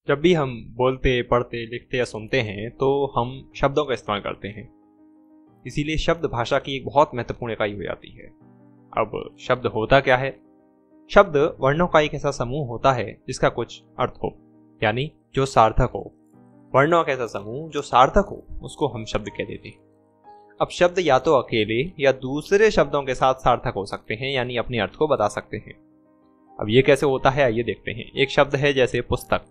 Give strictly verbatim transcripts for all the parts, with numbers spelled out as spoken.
जब भी हम बोलते, पढ़ते, लिखते या सुनते हैं तो हम शब्दों का इस्तेमाल करते हैं। इसीलिए शब्द भाषा की एक बहुत महत्वपूर्ण इकाई हो जाती है। अब शब्द होता क्या है? शब्द वर्णों का एक ऐसा समूह होता है जिसका कुछ अर्थ हो, यानी जो सार्थक हो। वर्णों का ऐसा समूह जो सार्थक हो उसको हम शब्द कह देते हैं। अब शब्द या तो अकेले या दूसरे शब्दों के साथ सार्थक हो सकते हैं, यानी अपने अर्थ को बता सकते हैं। अब ये कैसे होता है आइए देखते हैं। एक शब्द है जैसे पुस्तक,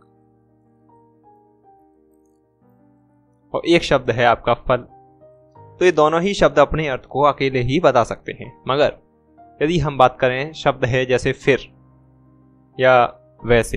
और एक शब्द है आपका फल। तो ये दोनों ही शब्द अपने अर्थ को अकेले ही बता सकते हैं। मगर यदि हम बात करें शब्द है जैसे फिर या वैसे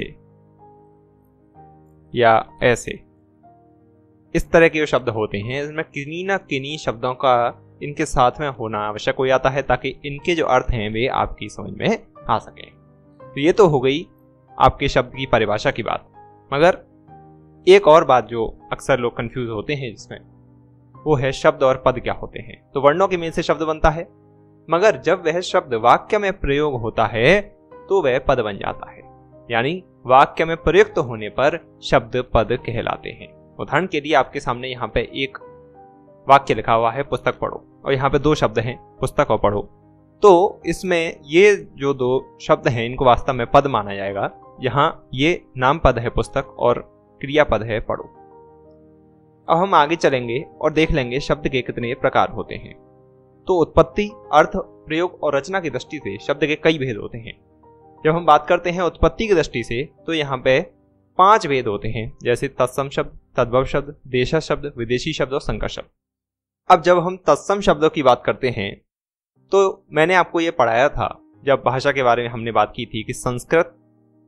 या ऐसे, इस तरह के जो शब्द होते हैं इसमें किन्हीं ना किन्हीं शब्दों का इनके साथ में होना आवश्यक हो जाता है ताकि इनके जो अर्थ हैं वे आपकी समझ में आ सकें। तो ये तो हो गई आपके शब्द की परिभाषा की बात। मगर एक और बात जो अक्सर लोग कंफ्यूज होते हैं जिसमें, वो है शब्द और पद क्या होते हैं। तो वर्णों के मेल से शब्द बनता है, मगर जब वह शब्द वाक्य में प्रयोग होता है तो वह पद बन जाता है, यानी वाक्य में प्रयुक्त होने पर शब्द पद कहलाते हैं। उदाहरण के लिए आपके सामने यहाँ पे एक वाक्य लिखा हुआ है पुस्तक पढ़ो, और यहाँ पे दो शब्द हैं पुस्तक और पढ़ो। तो इसमें ये जो दो शब्द हैं इनको वास्तव में पद माना जाएगा। यहाँ ये नाम पद है पुस्तक और क्रियापद है पढ़ो। अब हम आगे चलेंगे और देख लेंगे शब्द के कितने प्रकार होते हैं। तो उत्पत्ति, अर्थ, प्रयोग और रचना की दृष्टि से शब्द के कई भेद होते हैं। जब हम बात करते हैं उत्पत्ति की दृष्टि से तो यहाँ पे पांच भेद होते हैं, जैसे तत्सम शब्द, तद्भव शब्द, देशज शब्द, विदेशी शब्द और संकर शब्द। अब जब हम तत्सम शब्दों की बात करते हैं तो मैंने आपको ये पढ़ाया था जब भाषा के बारे में हमने बात की थी कि संस्कृत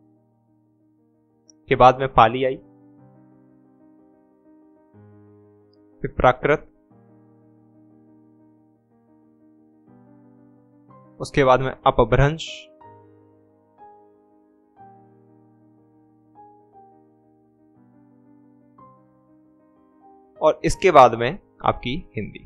के बाद में पाली आई, फिर प्राकृत, उसके बाद में अपभ्रंश, और इसके बाद में आपकी हिंदी।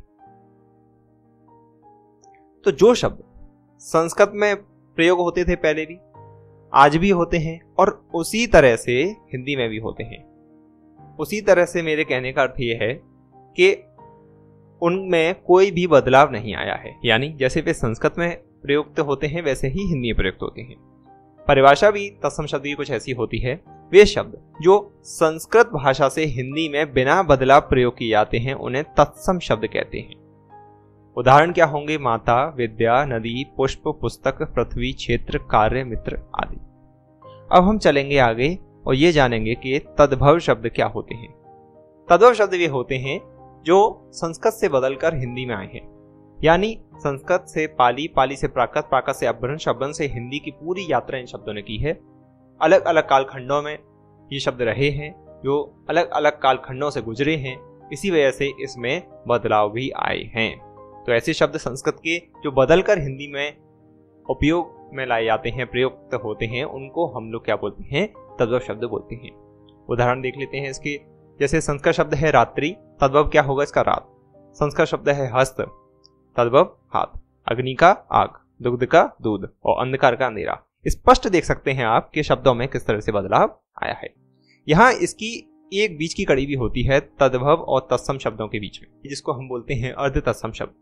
तो जो शब्द संस्कृत में प्रयोग होते थे पहले भी, आज भी होते हैं, और उसी तरह से हिंदी में भी होते हैं। उसी तरह से मेरे कहने का अर्थ यह है कि उनमें कोई भी बदलाव नहीं आया है, यानी जैसे वे संस्कृत में प्रयुक्त होते हैं वैसे ही हिंदी में प्रयुक्त होते हैं। परिभाषा भी तत्सम शब्द की कुछ ऐसी होती है, वे शब्द जो संस्कृत भाषा से हिंदी में बिना बदलाव प्रयोग किए जाते हैं उन्हें तत्सम शब्द कहते हैं। उदाहरण क्या होंगे? माता, विद्या, नदी, पुष्प, पुस्तक, पृथ्वी, क्षेत्र, कार्य, मित्र आदि। अब हम चलेंगे आगे और ये जानेंगे कि तद्भव शब्द क्या होते हैं। तद्भव शब्द वे होते हैं जो संस्कृत से बदलकर हिंदी में आए हैं, यानी संस्कृत से पाली, पाली से प्राकृत, प्राकृत से अपभ्रंश, अपभ्रंश से हिंदी की पूरी यात्रा इन शब्दों ने की है। अलग अलग कालखंडों में ये शब्द रहे हैं, जो अलग अलग कालखंडों से गुजरे हैं, इसी वजह से इसमें बदलाव भी आए हैं। तो ऐसे शब्द संस्कृत के जो बदलकर हिंदी में उपयोग में लाए जाते हैं, प्रयुक्त होते हैं, उनको हम लोग क्या बोलते हैं? तद्भव शब्द बोलते हैं। उदाहरण देख लेते हैं इसके। जैसे संस्कृत शब्द है रात्रि, तद्भव क्या होगा इसका? रात। संस्कृत शब्द है हस्त, तद्भव हाथ। अग्नि का आग, दुग्ध का दूध और अंधकार का अंधेरा। स्पष्ट देख सकते हैं आप कि शब्दों में किस तरह से बदलाव आया है। यहाँ इसकी एक बीच की कड़ी भी होती है तद्भव और तत्सम शब्दों के बीच में, जिसको हम बोलते हैं अर्ध तत्सम शब्द।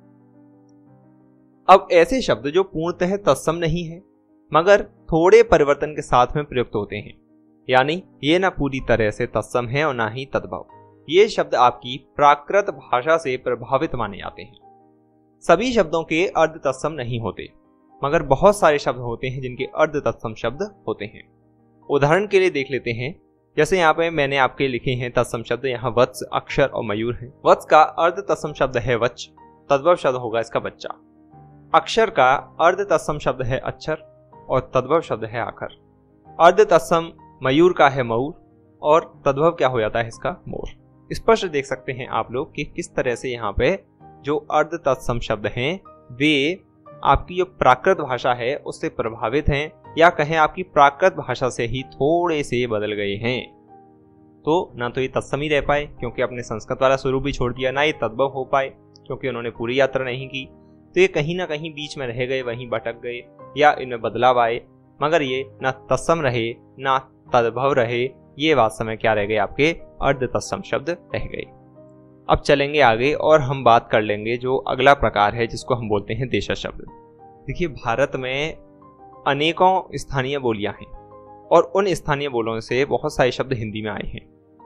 अब ऐसे शब्द जो पूर्णतः तत्सम नहीं है मगर थोड़े परिवर्तन के साथ में प्रयुक्त होते हैं, यानी ये ना पूरी तरह से तत्सम है और ना ही तद्भव, ये शब्द आपकी प्राकृत भाषा से प्रभावित माने जाते हैं। सभी शब्दों के अर्ध तत्सम नहीं होते, मगर बहुत सारे शब्द होते हैं जिनके अर्ध तत्सम शब्द होते हैं। उदाहरण के लिए देख लेते हैं। जैसे यहाँ पे मैंने आपके लिखे हैं तत्सम शब्द, यहाँ वत्स, अक्षर और मयूर है। वत्स का अर्ध तत्सम शब्द है वच, तद्भव शब्द होगा इसका बच्चा। अक्षर का अर्ध तत्सम शब्द है अक्षर और तद्भव शब्द है आखर। अर्ध तत्सम मयूर का है मऊर और तद्भव क्या हो जाता है इसका? मोर। स्पष्ट देख सकते हैं आप लोग कि किस तरह से यहाँ पे जो अर्ध तत्सम शब्द हैं वे आपकी जो प्राकृत भाषा है उससे प्रभावित हैं, या कहें आपकी प्राकृत भाषा से ही थोड़े से बदल गए हैं। तो ना तो ये तत्सम ही रह पाए क्योंकि अपने संस्कृत वाला स्वरूप भी छोड़ दिया, ना ये तद्भव हो पाए क्योंकि उन्होंने पूरी यात्रा नहीं की। तो ये कहीं ना कहीं बीच में रह गए, वहीं भटक गए या इनमें बदलाव आए, मगर ये ना तत्सम रहे ना तद्भव रहे ये बात समय क्या रह गए, आपके अर्ध तत्सम शब्द रह गए। अब चलेंगे आगे और हम बात कर लेंगे जो अगला प्रकार है जिसको हम बोलते हैं देशज शब्द। देखिए, भारत में अनेकों स्थानीय बोलियां हैं और उन स्थानीय बोलों से बहुत सारे शब्द हिंदी में आए हैं।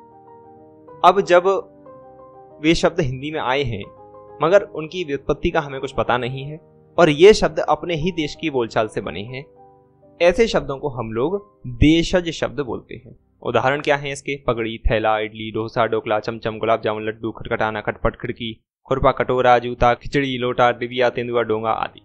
अब जब वे शब्द हिंदी में आए हैं मगर उनकी व्युत्पत्ति का हमें कुछ पता नहीं है और ये शब्द अपने ही देश की बोलचाल से बने हैं, ऐसे शब्दों को हम लोग देशज शब्द बोलते हैं। उदाहरण क्या है इसके? पगड़ी, थैला, इडली, डोसा, डोकला, चमचम, गुलाब जामुन, लड्डू, खटखटाना, खटपट, खिड़की, खुरपा, कटोरा, जूता, खिचड़ी, लोटा, डिबिया, तेंदुआ, डोंगा आदि।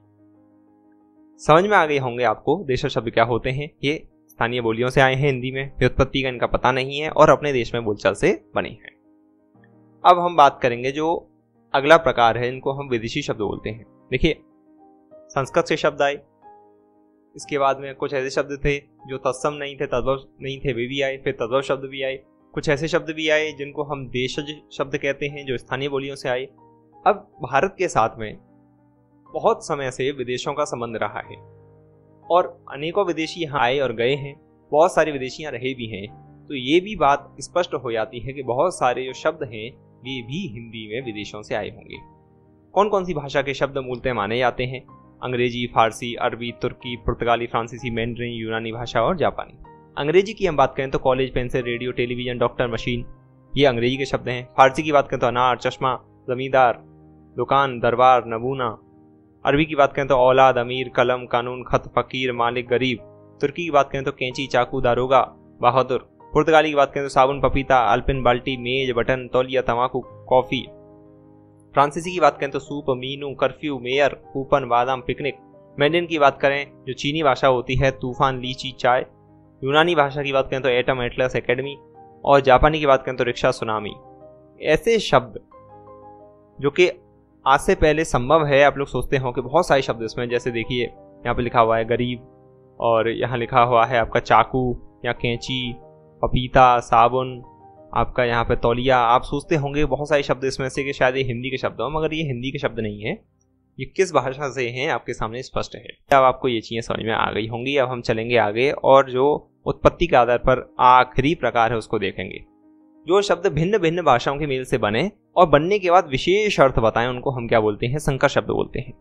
समझ में आ गए होंगे आपको देशज शब्द क्या होते हैं। ये स्थानीय बोलियों से आए हैं हिंदी में, व्युत्पत्ति का इनका पता नहीं है और अपने देश में बोलचाल से बने हैं। अब हम बात करेंगे जो अगला प्रकार है, इनको हम विदेशी शब्द बोलते हैं। देखिए, संस्कृत से शब्द आए, इसके बाद में कुछ ऐसे शब्द थे जो तत्सम नहीं थे, तद्भव नहीं थे, वे भी आए, फिर तद्भव शब्द भी आए, कुछ ऐसे शब्द भी आए जिनको हम देशज शब्द कहते हैं जो स्थानीय बोलियों से आए। अब भारत के साथ में बहुत समय से विदेशों का संबंध रहा है और अनेकों विदेशी यहाँ आए और गए हैं, बहुत सारे विदेशी यहाँ रहे भी हैं, तो ये भी बात स्पष्ट हो जाती है कि बहुत सारे जो शब्द हैं वे भी हिंदी में विदेशों से आए होंगे। कौन कौन सी भाषा के शब्द मूलतः माने जाते हैं? अंग्रेजी, फारसी, अरबी, तुर्की, पुर्तगाली, फ्रांसीसी, मैंड्रिन, यूनानी भाषा और जापानी। अंग्रेजी की हम बात करें तो college, pencil, radio, television, doctor, machine, ये अंग्रेजी के शब्द हैं। फारसी की बात करें तो अनार, चश्मा, जमींदार, दुकान, दरबार, नमूना। अरबी की बात करें तो औलाद, अमीर, कलम, कानून, खत, फकीर, मालिक, गरीब। तुर्की की बात करें तो कैंची, चाकू, दारोगा, बहादुर। पुर्तगाली की बात करें तो साबुन, पपीता, अल्पिन, बाल्टी, मेज, बटन, तौलिया, तंबाकू, कॉफी। फ्रांसीसी की बात करें तो soup, menu, curfew, mayor, coupon, बादाम, पिकनिक। मैंड्रिन की बात करें जो चीनी भाषा होती है, तूफान, लीची, चाय। यूनानी भाषा की बात करें तो एटम, एटलस, एकेडमी। और जापानी की बात करें तो रिक्शा, सुनामी। ऐसे शब्द जो कि आज से पहले संभव है, आप लोग सोचते हो कि बहुत सारे शब्द इसमें, जैसे देखिए यहाँ पे लिखा हुआ है गरीब और यहाँ लिखा हुआ है आपका चाकू या कैंची, पपीता, साबुन, आपका यहाँ पे तौलिया। आप सोचते होंगे बहुत सारे शब्द इसमें से कि शायद ये हिंदी के शब्द हो, मगर ये हिंदी के शब्द नहीं है, ये किस भाषा से हैं आपके सामने स्पष्ट है। अब आपको ये चीज़ें समझ में आ गई होंगी। अब हम चलेंगे आगे और जो उत्पत्ति के आधार पर आखिरी प्रकार है उसको देखेंगे। जो शब्द भिन्न भिन्न भाषाओं के मेल से बने और बनने के बाद विशेष अर्थ बताएं, उनको हम क्या बोलते हैं? संकर शब्द बोलते हैं।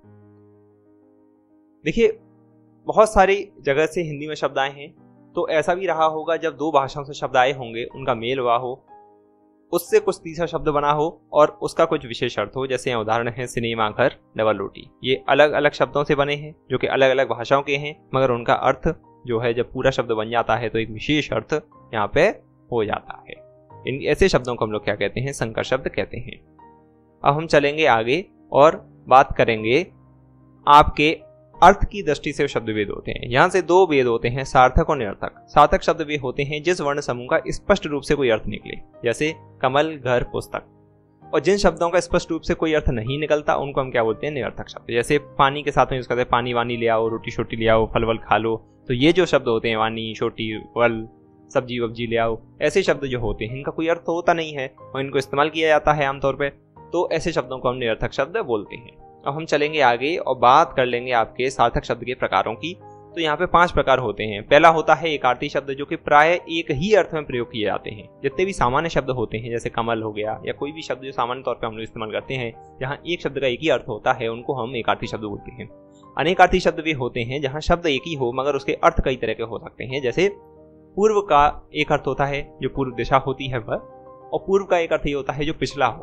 देखिए, बहुत सारी जगह से हिंदी में शब्द आए हैं, तो ऐसा भी रहा होगा जब दो भाषाओं से शब्द आए होंगे, उनका मेल हुआ हो, उससे कुछ तीसरा शब्द बना हो और उसका कुछ विशेष अर्थ हो। जैसे उदाहरण है सिनेमा घर, डबल रोटी। ये अलग अलग शब्दों से बने हैं जो कि अलग अलग भाषाओं के हैं, मगर उनका अर्थ जो है जब पूरा शब्द बन जाता है तो एक विशेष अर्थ यहाँ पे हो जाता है। इन ऐसे शब्दों को हम लोग क्या कहते हैं? संकर शब्द कहते हैं। अब हम चलेंगे आगे और बात करेंगे आपके अर्थ की दृष्टि से शब्द भेद होते हैं। यहाँ से दो भेद होते हैं, सार्थक और निरर्थक। सार्थक शब्द वे होते हैं जिस वर्ण समूह का स्पष्ट रूप से कोई अर्थ निकले, जैसे कमल, घर, पुस्तक। और जिन शब्दों का स्पष्ट रूप से कोई अर्थ नहीं निकलता उनको हम क्या बोलते हैं? निरर्थक शब्द। जैसे पानी के साथ में यूज करते हैं, पानी वानी ले आओ, रोटी शोटी ले आओ, फल वल खा लो। तो ये जो शब्द होते हैं, वानी, छोटी, फल, सब्जी वब्जी ले आओ, ऐसे शब्द जो होते हैं इनका कोई अर्थ होता नहीं है और इनको इस्तेमाल किया जाता है आमतौर पर, तो ऐसे शब्दों को हम निरर्थक शब्द बोलते हैं। अब हम चलेंगे आगे और बात कर लेंगे आपके सार्थक शब्द के प्रकारों की। तो यहाँ पे पांच प्रकार होते हैं। पहला होता है एकार्थी शब्द, जो कि प्राय एक ही अर्थ में प्रयोग किए जाते हैं। जितने भी सामान्य शब्द होते हैं, जैसे कमल हो गया या कोई भी शब्द जो सामान्य तौर पर हम लोग इस्तेमाल करते हैं, जहाँ एक शब्द का एक ही अर्थ होता है, उनको हम एकार्थी शब्द बोलते हैं। अनेकार्थी शब्द भी होते हैं जहाँ शब्द एक ही हो मगर उसके अर्थ कई तरह के हो सकते हैं। जैसे पूर्व का एक अर्थ होता है जो पूर्व दिशा होती है वह, और पूर्व का एक अर्थ ये होता है जो पिछला हो,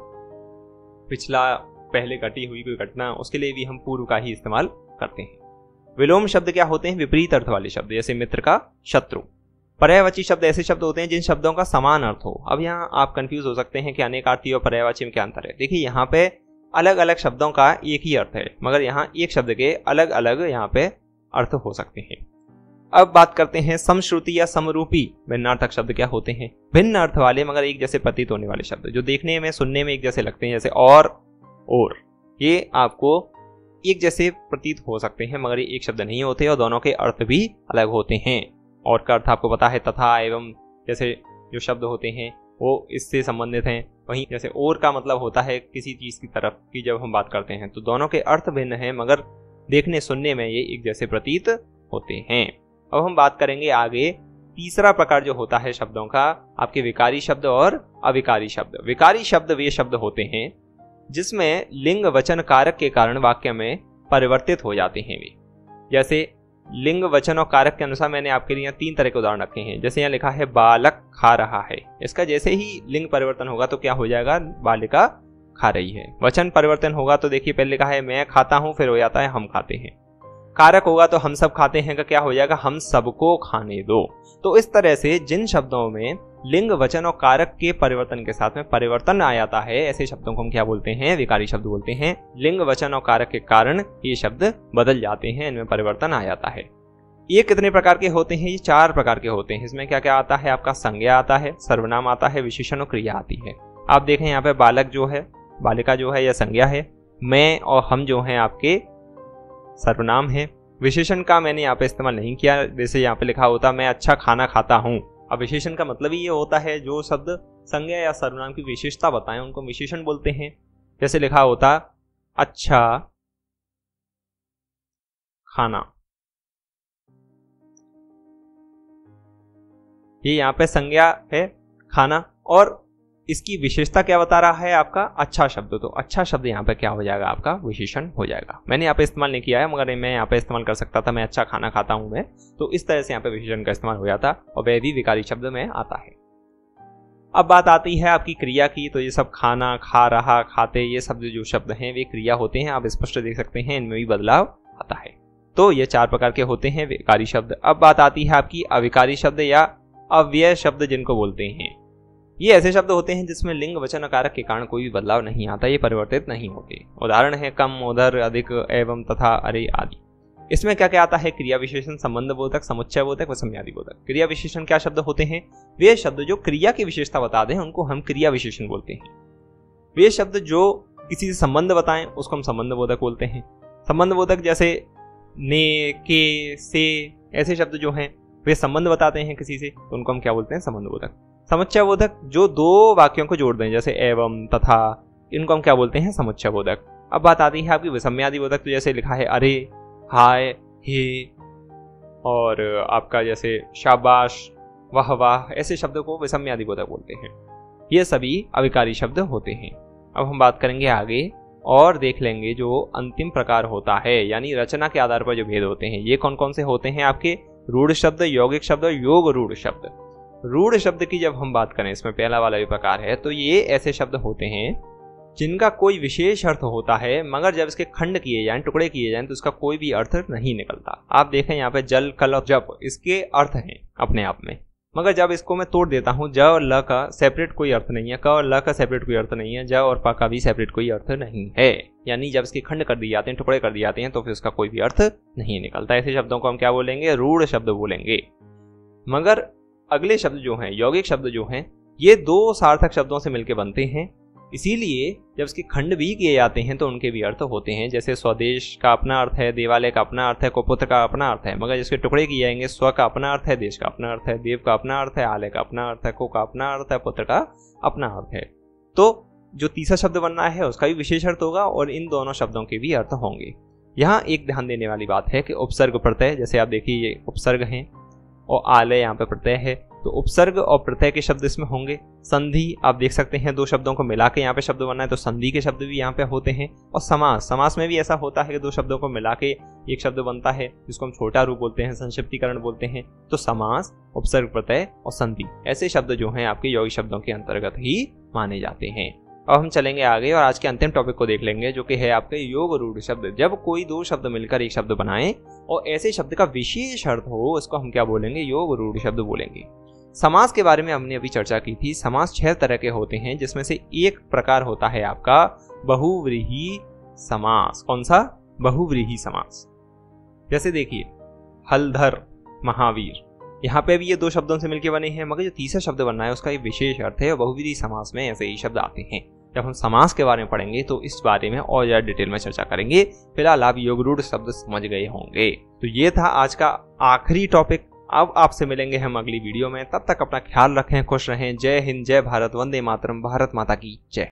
पिछला पहले घटी हुई कोई घटना, उसके लिए भी हम पूर्व का ही इस्तेमाल करते हैं। विलोम शब्द क्या होते हैं? विपरीत अर्थ वाले शब्द, जैसे मित्र का शत्रु। पर्यायवाची शब्द ऐसे शब्द होते हैं जिन शब्दों का समान अर्थ हो। अब यहाँ आप कंफ्यूज हो सकते हैं कि अनेकार्थी और पर्यायवाची में क्या अंतर है। देखिए, यहाँ पे अलग अलग शब्दों का एक ही अर्थ है, मगर यहाँ एक शब्द के अलग अलग यहाँ पे अर्थ हो सकते हैं। अब बात करते हैं समश्रुति या समरूपी भिन्नार्थक शब्द क्या होते हैं? भिन्न अर्थ वाले मगर एक जैसे प्रतीत होने वाले शब्द, जो देखने में सुनने में एक जैसे लगते हैं, जैसे और, और। ये आपको एक जैसे प्रतीत हो सकते हैं मगर ये एक शब्द नहीं होते और दोनों के अर्थ भी अलग होते हैं। और का अर्थ आपको पता है तथा एवं जैसे जो शब्द होते हैं वो इससे संबंधित हैं। वहीं जैसे और का मतलब होता है किसी चीज की तरफ की जब हम बात करते हैं, तो दोनों के अर्थ भिन्न हैं मगर देखने सुनने में ये एक जैसे प्रतीत होते हैं। अब हम बात करेंगे आगे तीसरा प्रकार जो होता है शब्दों का, आपके विकारी शब्द और अविकारी शब्द। विकारी शब्द वे शब्द होते हैं जिसमें लिंग वचन कारक के कारण वाक्य में परिवर्तित हो जाते हैं वे। जैसे लिंग वचन और कारक के अनुसार मैंने आपके लिए तीन तरह के उदाहरण रखे हैं। जैसे यहाँ लिखा है बालक खा रहा है, इसका जैसे ही लिंग परिवर्तन होगा तो क्या हो जाएगा, बालिका खा रही है। वचन परिवर्तन होगा तो देखिए पहले लिखा है मैं खाता हूं, फिर हो जाता है हम खाते हैं। कारक होगा तो हम सब खाते हैं का क्या हो जाएगा, हम सबको खाने दो। तो इस तरह से जिन शब्दों में लिंग वचन और कारक के परिवर्तन के साथ में परिवर्तन आ जाता है, ऐसे शब्दों को हम क्या बोलते हैं, विकारी शब्द बोलते हैं। लिंग वचन और कारक के कारण ये शब्द बदल जाते हैं, इनमें परिवर्तन आ जाता है। ये कितने प्रकार के होते हैं, ये चार प्रकार के होते हैं। इसमें क्या क्या आता है, आपका संज्ञा आता है, सर्वनाम आता है, विशेषण और क्रिया आती है। आप देखें यहाँ पे बालक जो है, बालिका जो है यह संज्ञा है, मैं और हम जो हैं आपके सर्वनाम है। विशेषण का मैंने यहाँ पे इस्तेमाल नहीं किया, जैसे यहाँ पे लिखा होता मैं अच्छा खाना खाता हूँ। अब विशेषण का मतलब ही ये होता है जो शब्द संज्ञा या सर्वनाम की विशेषता बताएं उनको विशेषण बोलते हैं। जैसे लिखा होता अच्छा खाना, ये यहाँ पे संज्ञा है खाना, और इसकी विशेषता क्या बता रहा है, आपका अच्छा शब्द। तो अच्छा शब्द यहाँ पे क्या हो जाएगा, आपका विशेषण हो जाएगा। मैंने यहाँ पे इस्तेमाल नहीं किया है, मगर मैं यहाँ पे इस्तेमाल कर सकता था, मैं अच्छा खाना खाता हूँ मैं, तो इस तरह से यहाँ पे विशेषण का इस्तेमाल हो जाता और वह भी विकारी शब्द में आता है। अब बात आती है आपकी क्रिया की, तो ये सब खाना, खा रहा, खाते, ये सब जो शब्द हैं वे क्रिया होते हैं। आप स्पष्ट देख सकते हैं इनमें भी बदलाव आता है। तो ये चार प्रकार के होते हैं विकारी शब्द। अब बात आती है आपकी अविकारी शब्द या अव्यय शब्द जिनको बोलते हैं। ये ऐसे शब्द होते हैं जिसमें लिंग वचन और कारक के कारण कोई भी बदलाव नहीं आता, ये परिवर्तित नहीं होते। उदाहरण है कम, उधर, अधिक, एवं, तथा, अरे आदि। इसमें क्या क्या आता है, क्रिया विशेषण, संबंध बोधक, समुच्चय बोधक, विषम्यादि बोधक। क्रिया विशेषण क्या शब्द होते हैं, वे शब्द जो क्रिया की विशेषता बता दें उनको हम क्रिया विशेषण बोलते हैं। वे शब्द जो किसी से संबंध बताएं उसको हम संबंध बोधक बोलते हैं। संबंध बोधक जैसे ने, के, से, ऐसे शब्द जो हैं वे संबंध बताते हैं किसी से, तो उनको हम क्या बोलते हैं, संबंध बोधक। समुच्चय बोधक जो दो वाक्यों को जोड़ दें, जैसे एवं, तथा, इनको हम क्या बोलते हैं, समुच्चय बोधक। अब बात आती है आपकी विषम्यादि बोधक, तो जैसे लिखा है अरे, हाय, हे, और आपका जैसे शाबाश, वाह वाह, ऐसे शब्दों को विषम्यादि बोधक बोलते हैं। ये सभी अविकारी शब्द होते हैं। अब हम बात करेंगे आगे और देख लेंगे जो अंतिम प्रकार होता है, यानी रचना के आधार पर जो भेद होते हैं। ये कौन कौन से होते हैं आपके, रूढ़ शब्द, यौगिक शब्द और योग रूढ़ शब्द। रूढ़ शब्द की जब हम बात करें, इसमें पहला वाला भी प्रकार है, तो ये ऐसे शब्द होते हैं जिनका कोई विशेष अर्थ होता है, मगर जब इसके खंड किए जाएं, टुकड़े किए जाएं, तो इसका कोई भी अर्थ नहीं निकलता। आप देखें यहाँ पे जल, कल और जप, इसके अर्थ हैं अपने आप में, मगर जब इसको मैं तोड़ देता हूँ, ज और ल का सेपरेट कोई अर्थ नहीं है, क और ल का सेपरेट कोई अर्थ नहीं है, ज और प का भी सेपरेट कोई अर्थ नहीं है। यानी जब इसके खंड कर दिए जाते हैं, टुकड़े कर दिए जाते हैं, तो फिर उसका कोई भी अर्थ नहीं निकलता। ऐसे शब्दों को हम क्या बोलेंगे, रूढ़ शब्द बोलेंगे। मगर अगले शब्द जो हैं, यौगिक शब्द जो हैं, ये दो सार्थक शब्दों से मिलकर बनते हैं, इसीलिए जब इसके खंड भी किए जाते हैं तो उनके भी अर्थ होते हैं। जैसे स्वदेश का अपना अर्थ है, देवालय का अपना अर्थ है, कुपुत्र का अपना अर्थ है, मगर जिसके टुकड़े किए जाएंगे, स्व का अपना अर्थ है, देश का अपना अर्थ है, देव का अपना अर्थ है, आलय का अपना अर्थ है, को का अपना अर्थ है, पुत्र का अपना अर्थ है। तो जो तीसरा शब्द बनना है उसका भी विशेष अर्थ होगा और इन दोनों शब्दों के भी अर्थ होंगे। यहाँ एक ध्यान देने वाली बात है कि उपसर्ग प्रत्यय, जैसे आप देखिए ये उपसर्ग हैं और आलय यहाँ पे प्रत्यय है, तो उपसर्ग और प्रत्यय के शब्द इसमें होंगे। संधि आप देख सकते हैं, दो शब्दों को मिला के यहाँ पे शब्द बना है, तो संधि के शब्द भी यहाँ पे होते हैं। और समास, समास में भी ऐसा होता है कि दो शब्दों को मिला के एक शब्द बनता है, जिसको हम छोटा रूप बोलते हैं, संक्षिप्तीकरण बोलते हैं। तो समास, उपसर्ग प्रत्यय और संधि ऐसे शब्द जो हैं आपके यौगिक शब्दों के अंतर्गत ही माने जाते हैं। अब हम चलेंगे आगे और आज के अंतिम टॉपिक को देख लेंगे, जो कि है आपके योग रूढ़ शब्द। जब कोई दो शब्द मिलकर एक शब्द बनाएं और ऐसे शब्द का विशेष अर्थ हो, उसको हम क्या बोलेंगे, योग रूढ़ शब्द बोलेंगे। समास के बारे में हमने अभी चर्चा की थी। समास छह तरह के होते हैं, जिसमें से एक प्रकार होता है आपका बहुव्रीहि समास। कौन सा, बहुव्रीहि समास। जैसे देखिए हलधर, महावीर, यहाँ पे भी ये दो शब्दों से मिलकर बने हैं, मगर जो तीसरा शब्द बनना है उसका एक विशेष अर्थ है। बहुव्रीहि समास में ऐसे ही शब्द आते हैं। जब हम समास के बारे में पढ़ेंगे तो इस बारे में और ज्यादा डिटेल में चर्चा करेंगे। फिलहाल आप योग रूढ़ शब्द समझ गए होंगे। तो ये था आज का आखिरी टॉपिक। अब आपसे मिलेंगे हम अगली वीडियो में, तब तक अपना ख्याल रखें, खुश रहें। जय हिंद, जय भारत, वंदे मातरम, भारत माता की जय।